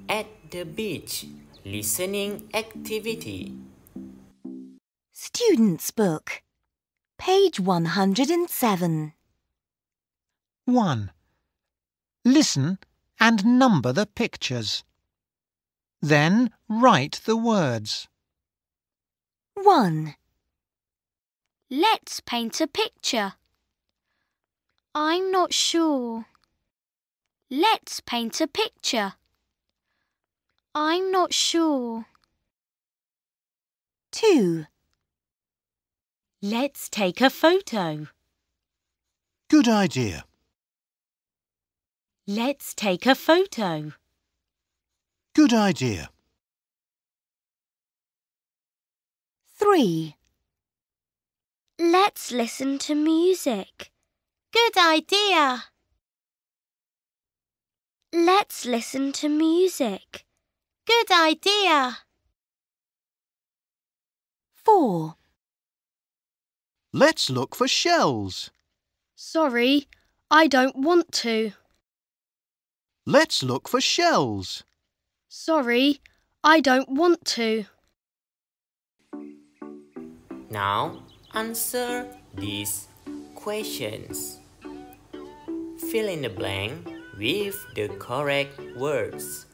at the beach. Listening activity. Student's Book, page 107. 1. Listen and number the pictures. Then write the words. 1. Let's paint a picture. I'm not sure. Let's paint a picture. I'm not sure. 2. Let's take a photo. Good idea. Let's take a photo. Good idea. 3. Let's listen to music. Good idea. Let's listen to music. Good idea. 4. Let's look for shells. Sorry, I don't want to. Let's look for shells. Sorry, I don't want to. Now answer these questions. Fill in the blank with the correct words.